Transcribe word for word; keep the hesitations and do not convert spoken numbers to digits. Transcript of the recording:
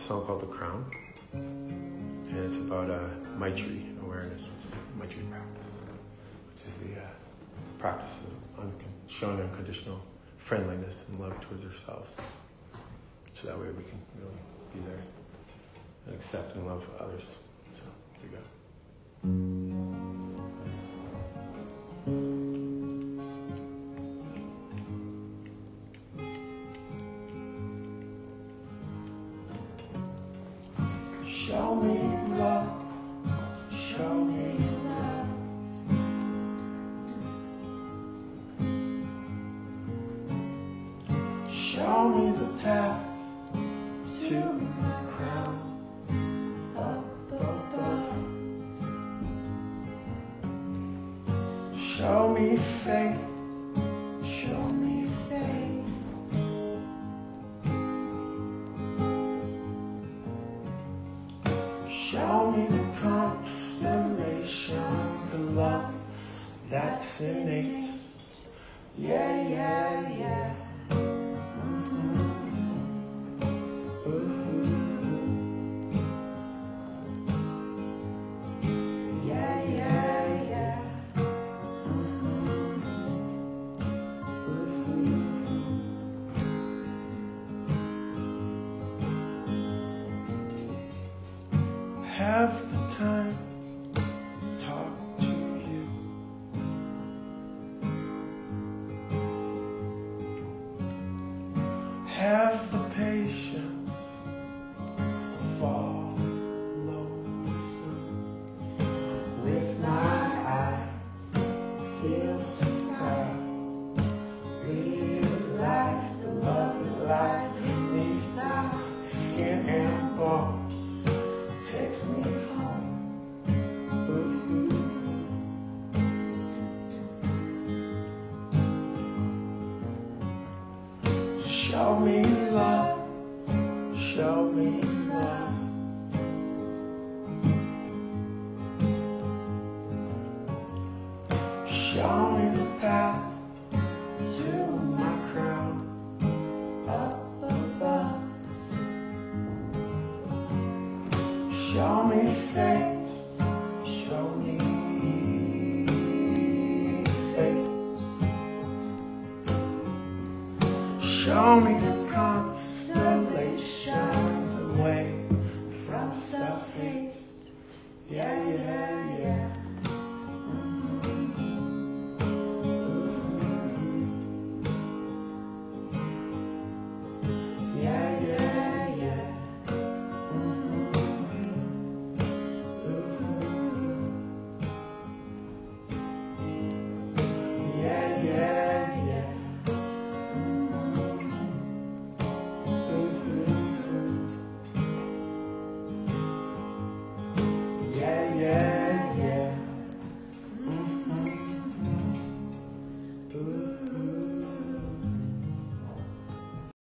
song called The Crown, and it's about uh, Maitri awareness, which is Maitri practice, which is the uh, practice of un- showing unconditional friendliness and love towards ourselves, so that way we can really be there and accept and love others. So here we go. Show me love, show me love. Show me the path to my crown up above. Show me faith, show me faith. Show me the constellation, the love that's innate. Yeah, yeah, yeah. Mm-hmm. Ooh. Yeah, yeah, yeah. Mm-hmm. Ooh. Have the time, talk to you. Have the patience, follow through. With my eyes, feel surprised. Realize the love that lies beneath my skin and bones. Takes me home. Ooh. Show me love, show me love. Show me the path to my crown up above. Show me faith, show me faith. Show me the